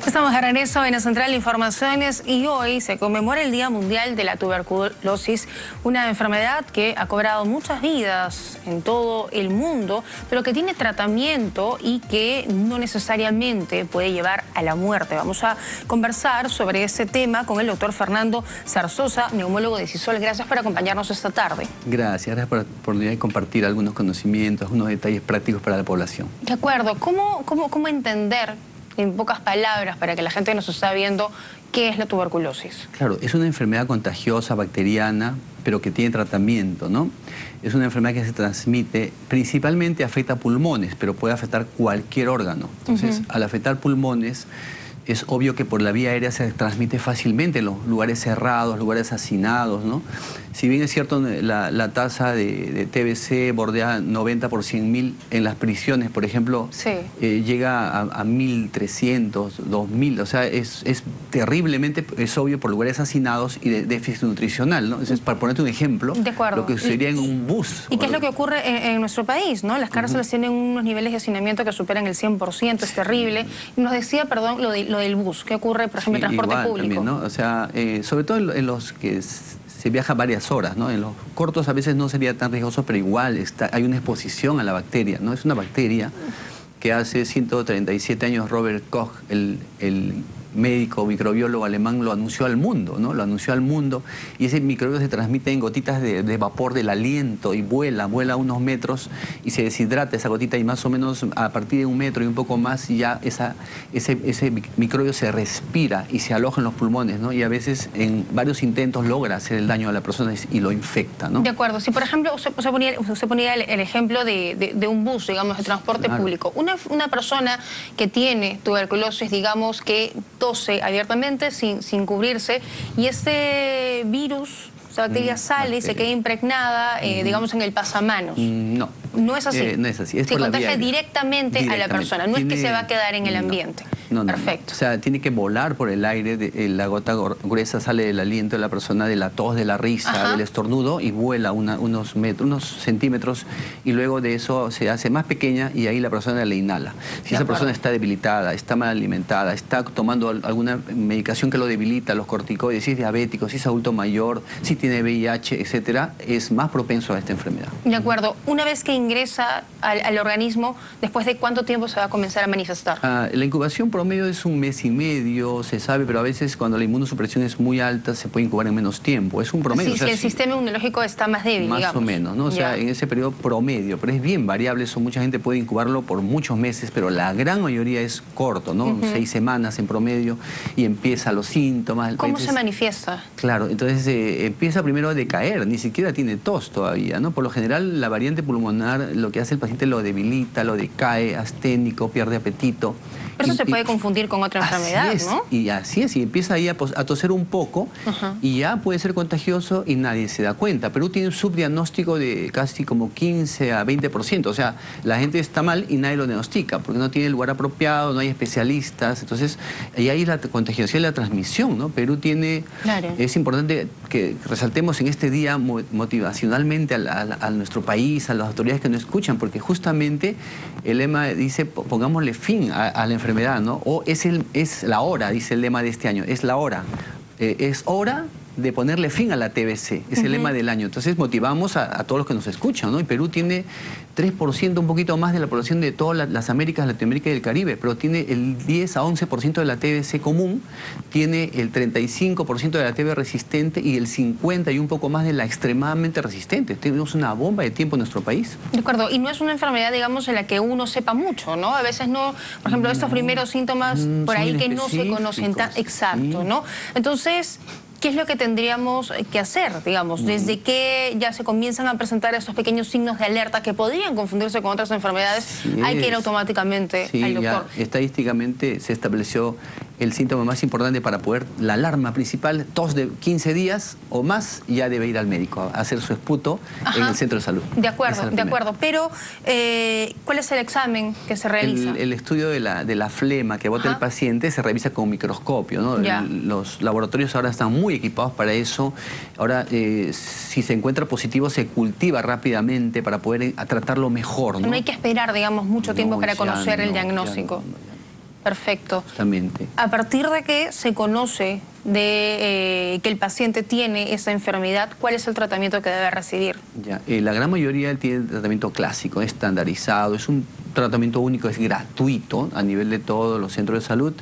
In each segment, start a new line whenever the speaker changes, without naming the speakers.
Estamos de regreso en la Central de Informaciones y hoy se conmemora el Día Mundial de la Tuberculosis, una enfermedad que ha cobrado muchas vidas en todo el mundo, pero que tiene tratamiento y que no necesariamente puede llevar a la muerte. Vamos a conversar sobre ese tema con el doctor Fernando Zarzosa, neumólogo de CISOL. Gracias por acompañarnos esta tarde.
Gracias por la oportunidad de compartir algunos conocimientos, algunos detalles prácticos para la población.
De acuerdo. ¿Cómo entender, en pocas palabras, para que la gente nos está viendo, qué es la tuberculosis?
Claro, es una enfermedad contagiosa, bacteriana, pero que tiene tratamiento, ¿no? Es una enfermedad que se transmite, principalmente afecta pulmones, pero puede afectar cualquier órgano. Entonces, al afectar pulmones, es obvio que por la vía aérea se transmite fácilmente en los lugares cerrados, lugares hacinados, ¿no? Si bien es cierto, la tasa de TBC bordea 90 por 100.000 en las prisiones, por ejemplo, sí, llega a 1.300, 2.000, o sea, es terriblemente, es obvio, por lugares hacinados y de déficit nutricional, ¿no? Entonces, para ponerte un ejemplo, lo que sucedería en un bus.
¿Y qué es lo que ocurre en nuestro país, no? Las cárceles tienen unos niveles de hacinamiento que superan el 100%, es terrible. Y nos decía, perdón, lo del bus, ¿qué ocurre, por ejemplo, en transporte público?
También, ¿no? O sea, sobre todo en los que se viaja varias horas, ¿no? En los cortos a veces no sería tan riesgoso, pero igual hay una exposición a la bacteria, ¿no? Es una bacteria que hace 137 años Robert Koch, el médico microbiólogo alemán, lo anunció al mundo, ¿no? Lo anunció al mundo, y ese microbio se transmite en gotitas de vapor del aliento y vuela unos metros y se deshidrata esa gotita, y más o menos a partir de 1 metro y un poco más ya ese microbio se respira y se aloja en los pulmones, ¿no? Y a veces en varios intentos logra hacer el daño a la persona y lo infecta, ¿no?
De acuerdo. Si por ejemplo usted ponía el ejemplo de un bus, digamos, de transporte público, una persona que tiene tuberculosis, digamos, que tose abiertamente sin cubrirse, y este virus, esa bacteria sale y se queda impregnada, digamos, en el pasamanos.
No.
¿No es así?
No es así.
Se contagia directamente a la persona, no es que se va a quedar en el ambiente.
No.
Perfecto.
O sea, tiene que volar por el aire, la gota gruesa sale del aliento de la persona, de la tos, de la risa, del estornudo, y vuela unos centímetros, y luego de eso se hace más pequeña y ahí la persona la inhala. Si esa persona está debilitada, está mal alimentada, está tomando alguna medicación que lo debilita, los corticoides, si es diabético, si es adulto mayor, si tiene VIH, etcétera, es más propenso a esta enfermedad.
De acuerdo. Una vez que ingresa al organismo, ¿después de cuánto tiempo se va a comenzar a manifestar?
La incubación promedio es 1 mes y medio, se sabe, pero a veces cuando la inmunosupresión es muy alta se puede incubar en menos tiempo. Es un promedio.
Sí, o sea, si el sistema inmunológico está más débil,
más
digamos.
o menos, ¿no? O sea, en ese periodo promedio, pero es bien variable eso. Mucha gente puede incubarlo por muchos meses, pero la gran mayoría es corto, ¿no? 6 semanas en promedio, y empieza los síntomas.
¿Cómo se manifiesta?
Claro, entonces empieza primero a decaer, ni siquiera tiene tos todavía, ¿no? Por lo general la variante pulmonar lo que hace el paciente lo debilita, lo decae, asténico, pierde apetito.
Pero eso se puede confundir con otra enfermedad, ¿no?
Y así es, y empieza ahí a toser un poco, y ya puede ser contagioso y nadie se da cuenta. Perú tiene un subdiagnóstico de casi como 15 a 20%, o sea, la gente está mal y nadie lo diagnostica, porque no tiene el lugar apropiado, no hay especialistas, entonces ahí hay la contagiosidad y la transmisión, ¿no? Perú tiene, es importante que resaltemos en este día motivacionalmente a nuestro país, a las autoridades que nos escuchan, porque justamente el lema dice, pongámosle fin a la enfermedad, ¿no? O es la hora, dice el lema de este año, es la hora. Es hora de ponerle fin a la TBC, es el lema del año. Entonces motivamos a todos los que nos escuchan, ¿no? Y Perú tiene 3%, un poquito más de la población de todas las Américas, Latinoamérica y el Caribe, pero tiene el 10 a 11% de la TBC común, tiene el 35% de la TB resistente y el 50 y un poco más de la extremadamente resistente. Tenemos una bomba de tiempo en nuestro país.
De acuerdo, y no es una enfermedad, digamos, en la que uno sepa mucho, ¿no? A veces no, por ejemplo, estos primeros síntomas por ahí que no se conocen tan exacto, ¿no? Entonces, ¿qué es lo que tendríamos que hacer, digamos? ¿Desde que ya se comienzan a presentar esos pequeños signos de alerta que podrían confundirse con otras enfermedades, hay que ir automáticamente al doctor?
Ya, estadísticamente se estableció el síntoma más importante para poder, la alarma principal, tos de 15 días o más, ya debe ir al médico a hacer su esputo en el centro de salud.
De acuerdo. Pero, ¿cuál es el examen que se realiza?
El estudio de la flema que bota el paciente se revisa con microscopio, ¿no? Los laboratorios ahora están muy equipados para eso. Ahora, si se encuentra positivo, se cultiva rápidamente para poder tratarlo mejor, ¿no?
No hay que esperar, digamos, mucho tiempo para conocer el diagnóstico. Perfecto.
Justamente.
¿A partir de que se conoce que el paciente tiene esa enfermedad, cuál es el tratamiento que debe recibir?
Ya, la gran mayoría tiene tratamiento clásico, estandarizado, es un tratamiento único, es gratuito a nivel de todos los centros de salud,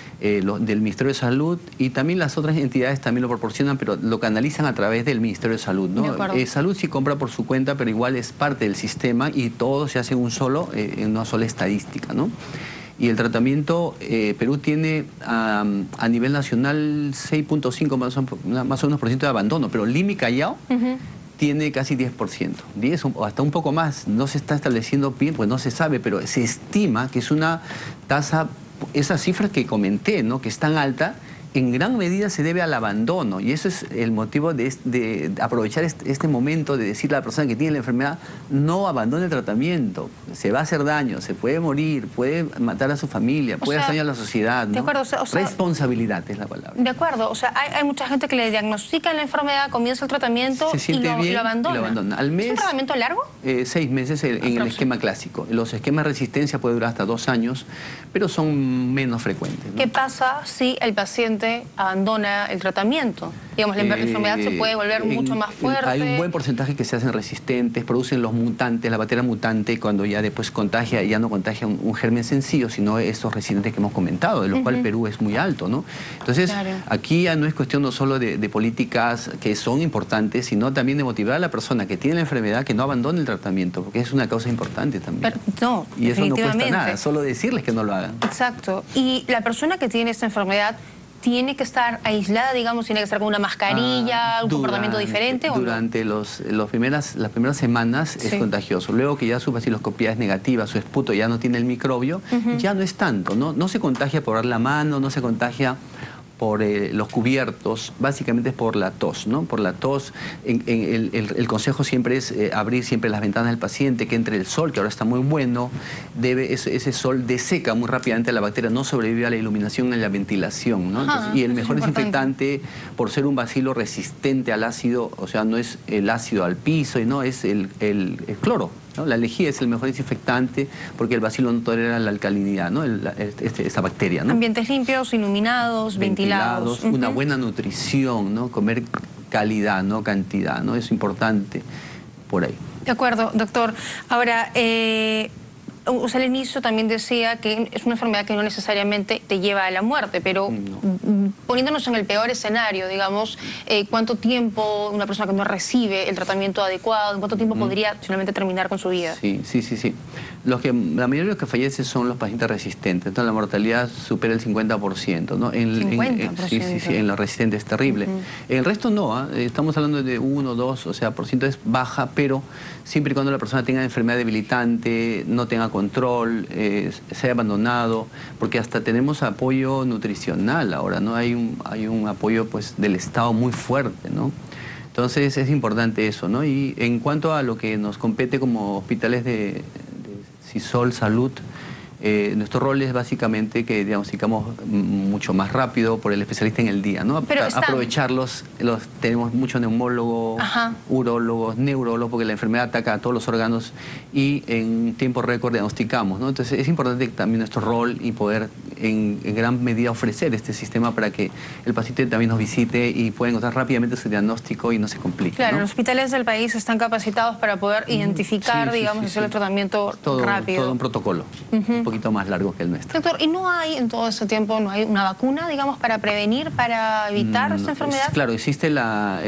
del Ministerio de Salud, y también las otras entidades también lo proporcionan, pero lo canalizan a través del Ministerio de Salud, ¿no? Salud sí compra por su cuenta, pero igual es parte del sistema y todo se hace en una sola estadística, ¿no? Y el tratamiento, Perú tiene a nivel nacional 6.5 más o menos por ciento de abandono, pero Lima y Callao tiene casi 10%, 10 o hasta un poco más. No se está estableciendo bien, pues no se sabe, pero se estima que es una tasa, esa cifra que comenté, ¿no?, que es tan alta, en gran medida se debe al abandono, y eso es el motivo de aprovechar este momento de decirle a la persona que tiene la enfermedad: no abandone el tratamiento, se va a hacer daño, se puede morir, puede matar a su familia, puede hacer daño a la sociedad, ¿no?
De acuerdo,
responsabilidad es la palabra.
De acuerdo, o sea, hay mucha gente que le diagnostican la enfermedad, comienza el tratamiento y lo abandona.
Al mes,
¿Es un tratamiento largo?
6 meses en el esquema clásico. Los esquemas de resistencia puede durar hasta 2 años, pero son menos frecuentes, ¿no?
¿Qué pasa si el paciente abandona el tratamiento? Digamos, la enfermedad se puede volver mucho más fuerte.
Hay un buen porcentaje que se hacen resistentes, producen los mutantes, la bacteria mutante, cuando ya después contagia, ya no contagia un germen sencillo, sino estos resistentes que hemos comentado, de los cuales Perú es muy alto, ¿no? Entonces, aquí ya no es cuestión no solo de políticas que son importantes, sino también de motivar a la persona que tiene la enfermedad que no abandone el tratamiento, porque es una causa importante también.
No,
y eso no cuesta nada, solo decirles que no lo hagan.
Exacto. Y la persona que tiene esta enfermedad tiene que estar aislada, digamos, tiene que estar con una mascarilla, un comportamiento diferente, ¿o no?
Durante las primeras semanas es contagioso. Luego que ya su vaciloscopía es negativa, su esputo ya no tiene el microbio, ya no es tanto, ¿no? No se contagia por dar la mano, no se contagia por los cubiertos, básicamente es por la tos, ¿no? Por la tos. El consejo siempre es abrir siempre las ventanas del paciente, que entre el sol, que ahora está muy bueno. Ese sol deseca muy rápidamente a la bacteria, no sobrevive a la iluminación ni a la ventilación, ¿no? Entonces, y el mejor desinfectante, por ser un bacilo resistente al ácido, o sea, no es el ácido al piso, y no es el cloro, ¿no? La lejía es el mejor desinfectante porque el bacilo no tolera la alcalinidad, ¿no? Esta bacteria, ¿no?
Ambientes limpios, iluminados, ventilados.
Una buena nutrición, ¿no? Comer calidad, no cantidad, ¿no? Es importante por ahí.
De acuerdo, doctor. Ahora, usted al inicio también decía que es una enfermedad que no necesariamente te lleva a la muerte, pero poniéndonos en el peor escenario, digamos, ¿cuánto tiempo una persona que no recibe el tratamiento adecuado, en cuánto tiempo podría finalmente terminar con su vida?
Sí. La mayoría de los que fallecen son los pacientes resistentes, entonces la mortalidad supera el 50%, ¿no?
50%.
Sí, en los resistentes es terrible. El resto no, estamos hablando de 1, 2, o sea, por ciento es baja, pero siempre y cuando la persona tenga enfermedad debilitante, no tenga control, se haya abandonado, porque hasta tenemos apoyo nutricional ahora, ¿no? Hay un apoyo, pues, del Estado muy fuerte, ¿no? Entonces es importante eso, ¿no? Y en cuanto a lo que nos compete como hospitales de CISOL Salud, nuestro rol es básicamente que diagnosticamos mucho más rápido por el especialista en el día, ¿no? Aprovecharlos, tenemos muchos neumólogos, urólogos, neurólogos, porque la enfermedad ataca a todos los órganos y en tiempo récord diagnosticamos, ¿no? Entonces es importante también nuestro rol y poder en gran medida ofrecer este sistema para que el paciente también nos visite y pueda encontrar rápidamente su diagnóstico y no se complique,
Claro,
¿no?
Los hospitales del país están capacitados para poder identificar, digamos, hacer el tratamiento rápido.
Todo un protocolo. Un poquito más largo que el nuestro.
Doctor, ¿y no hay en todo ese tiempo, no hay una vacuna, digamos, para prevenir, para evitar esta enfermedad?
Claro, existe la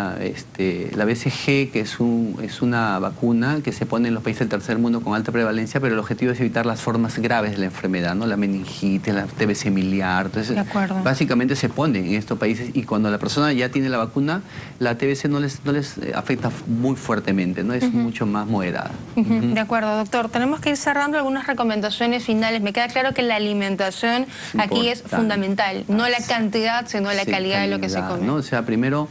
BCG, que es una vacuna que se pone en los países del tercer mundo con alta prevalencia, pero el objetivo es evitar las formas graves de la enfermedad, ¿no? La meningitis, la TBC miliar. Entonces, básicamente se pone en estos países y cuando la persona ya tiene la vacuna, la TBC no les afecta muy fuertemente, ¿no? Es mucho más moderada.
De acuerdo, doctor. Tenemos que ir cerrando algunas recomendaciones finales. Me queda claro que la alimentación aquí es fundamental, no la cantidad, sino la calidad de lo que se come,
¿no? O sea, primero,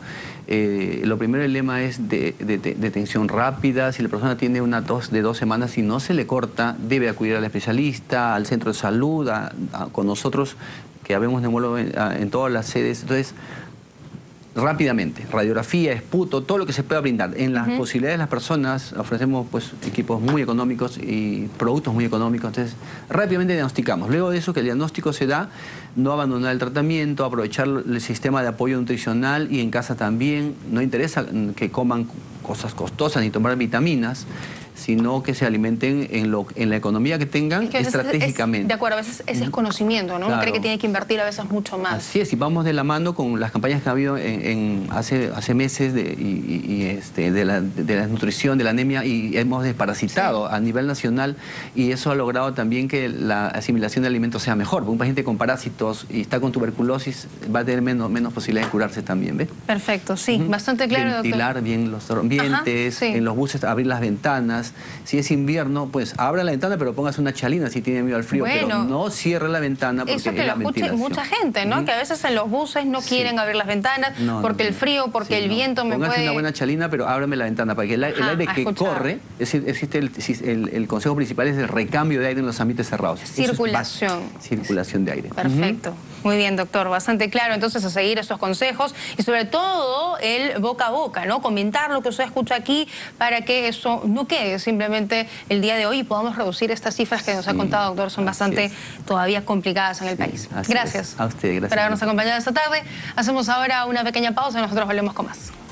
el lema es de detención rápida. Si la persona tiene una tos de 2 semanas y no se le corta, debe acudir al especialista, al centro de salud, con nosotros, que habemos neumólogos en todas las sedes. Entonces, rápidamente, radiografía, esputo, todo lo que se pueda brindar. En las posibilidades de las personas ofrecemos pues equipos muy económicos y productos muy económicos, entonces rápidamente diagnosticamos. Luego de eso, que el diagnóstico se da, no abandonar el tratamiento, aprovechar el sistema de apoyo nutricional y en casa también. No interesa que coman cosas costosas ni tomar vitaminas, sino que se alimenten en la economía que tengan, es que estratégicamente.
De acuerdo, a veces ese es conocimiento, ¿no? Uno cree que tiene que invertir a veces mucho más.
Así es, y vamos de la mano con las campañas que ha habido hace meses de la nutrición, de la anemia, y hemos desparasitado a nivel nacional, y eso ha logrado también que la asimilación de alimentos sea mejor. Un paciente con parásitos y está con tuberculosis va a tener menos posibilidades de curarse también, ¿ves?
Perfecto, sí, bastante claro,
Ventilar bien los ambientes, en los buses abrir las ventanas. Si es invierno, pues abra la ventana, pero póngase una chalina si tiene miedo al frío, pero no cierre la ventana porque
eso que lo escuche mucha gente, ¿no? Que a veces en los buses no quieren abrir las ventanas porque el frío, porque el viento me
Póngase una buena chalina, pero ábrame la ventana para que el aire que corre, existe el consejo principal es el recambio de aire en los ambientes cerrados.
Circulación.
Circulación de aire.
Perfecto. Muy bien, doctor, bastante claro. Entonces, a seguir esos consejos y sobre todo el boca a boca, ¿no? Comentar lo que usted escucha aquí para que eso no quede simplemente el día de hoy y podamos reducir estas cifras que nos ha contado, doctor. Son bastante todavía complicadas en el país. Gracias.
A usted, gracias
por habernos acompañado esta tarde. Hacemos ahora una pequeña pausa y nosotros volvemos con más.